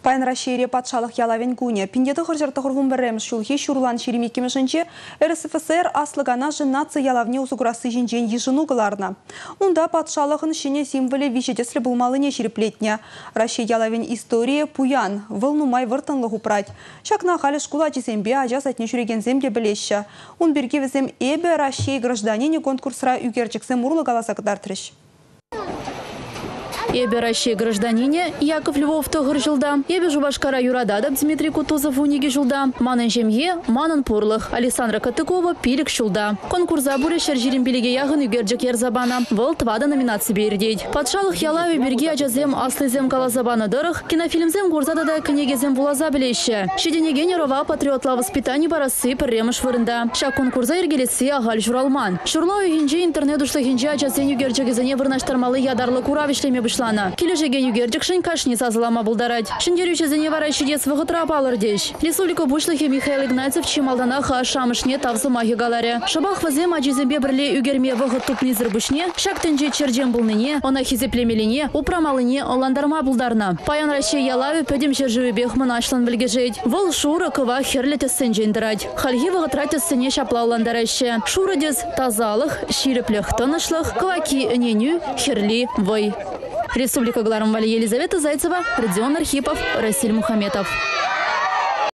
Пайн Россия патшалық ялавен куне. Пиндеті қыржырты құрвын біріміз шулхи шурлан шеремекемешінче РСФСР аслығана жыннация ялавне ұзығырасы жинжен ежіну қыларына. Онда патшалықын шене символі вишетеслі бұлмалыне шереплетне. Россия ялавен история пуян, вылнумай выртынлық упрать. Шакна халі шкула чесембе ажас атне жүреген земле білеші. Он берге візем эбе Россия гражданине конкурсра үгерчіксем урлы галасақыдар треш. Ебе Россия гражданине Яков Львов тогыр жылда, ебе Жубашкара Юрададов Дмитрий Кутузов униги жылда, манын жемье, манын пурлых, Александра Катыкова пилик жылда. Конкурса буре шаржирин билеге яғын үгерджік ерзабана, выл твада номинации бердейд. Патшалық ялави берге ажазем аслызем калазабана дырых, кинофильмзем гурзадада книгезем булаза білеші. Шеденеге рова патриотла воспитание барасы пірремыш вырында. Ша конкурса ергелесі ағал журалман. Шурлау үйінже интернет ушлығынже ажазен үгерджігізіне вырнаштармалы ядарлы куравишлеме бұшланы. Кележеген югердікшін кашни сазылама бұлдарад. Шындерючезіне варай шедес вғытрап алырдеш. Республика бұшлығы Михаил Игнатьев чималдана шамышне тавзы махи галаре. Шабах вазем ажизембе бірле үгерме вғыт тупнизір бұшне, шактынже черден бұлныне, она хизеплемеліне, упрамалыне оландарма бұлдарна. Паян Россия ялави пөдем жержуі бехмын ашлан білгежейд. Выл шура кыва херлетесін жендірад. Хальги вғытратесіне шапла оландарашы. Шурадес тазалық, ширеплех тынышлық, кваки үненю, херли вой. Республика Гларамвали Елизавета Зайцева, Родион Архипов, Расиль Мухаметов.